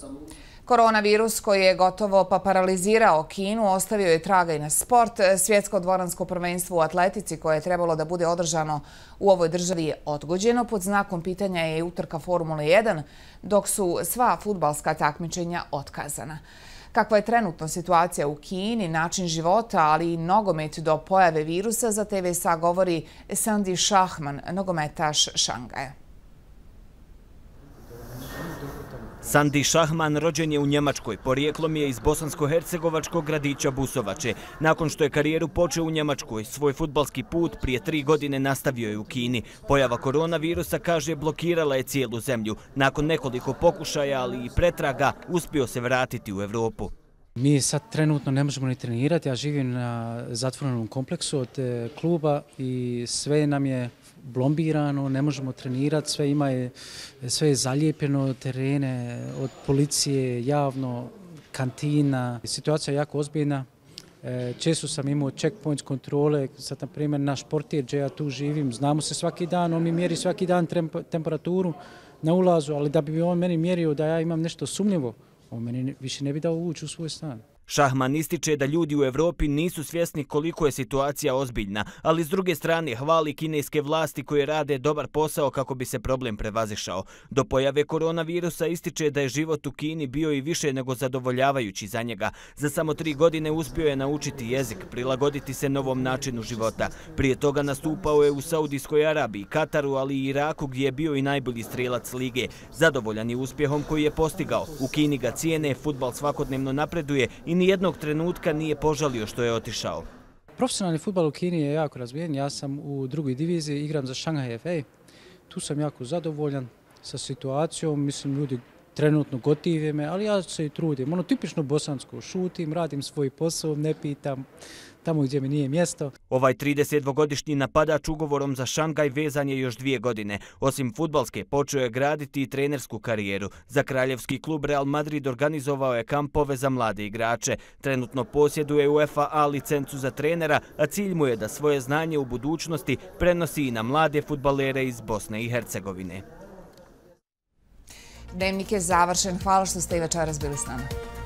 Koronavirus koji je gotovo pa paralizirao Kinu ostavio je traga i na sport. Svjetsko dvoransko prvenstvo u atletici koje je trebalo da bude održano u ovoj državi je odgođeno. Pod znakom pitanja je i utrka Formule 1, dok su sva fudbalska takmičenja otkazana. Kakva je trenutno situacija u Kini, način života, ali i nogomet do pojave virusa, za TVSA govori Sandy Šahman, nogometaš Šangaja. Sandy Šahman rođen je u Njemačkoj, porijeklom je iz bosansko-hercegovačkog gradića Busovače. Nakon što je karijeru počeo u Njemačkoj, svoj fudbalski put prije 3 godine nastavio je u Kini. Pojava koronavirusa, kaže, blokirala je cijelu zemlju. Nakon nekoliko pokušaja, ali i pretraga, uspio se vratiti u Evropu. Mi sad trenutno ne možemo ni trenirati, ja živim na zatvorenom kompleksu od kluba i sve nam je blombirano, ne možemo trenirati, sve je zalijepljeno, terene od policije, javno, kantina. Situacija je jako ozbiljna. Često sam imao checkpoints kontrole, sad na primjer naš portir gdje ja tu živim, znamo se svaki dan, on mi mjeri svaki dan temperaturu na ulazu, ali da bi on meni mjerio da ja imam nešto sumnjivo, on meni više ne bi dao ući u svoj stan. Šahman ističe da ljudi u Evropi nisu svjesni koliko je situacija ozbiljna, ali s druge strane hvali kineske vlasti koje rade dobar posao kako bi se problem prevazišao. Do pojave koronavirusa ističe da je život u Kini bio i više nego zadovoljavajući za njega. Za samo 3 godine uspio je naučiti jezik, prilagoditi se novom načinu života. Prije toga nastupao je u Saudijskoj Arabiji, Kataru, ali i Iraku gdje je bio i najbolji strelac lige. Zadovoljan je uspjehom koji je postigao. U Kini ga cijene, fudbal svakodnevno napreduje i nijednog trenutka nije požalio što je otišao. Profesionalni fudbal u Kini je jako razvijen. Ja sam u drugoj diviziji, igram za Shanghai FA. Tu sam jako zadovoljan sa situacijom. Mislim, ljudi trenutno gotive me, ali ja se i trudim. Ono tipično bosansko, šutim, radim svoj posao, ne pitam tamo gdje mi nije mjesto. Ovaj 32-godišnji napadač ugovorom za Šangaj vezan je još 2 godine. Osim fudbalske, počeo je graditi i trenersku karijeru. Za kraljevski klub Real Madrid organizovao je kampove za mlade igrače. Trenutno posjeduje UEFA A licencu za trenera, a cilj mu je da svoje znanje u budućnosti prenosi i na mlade fudbalere iz Bosne i Hercegovine. Dnevnik je završen. Hvala što ste i večeras bili s nama.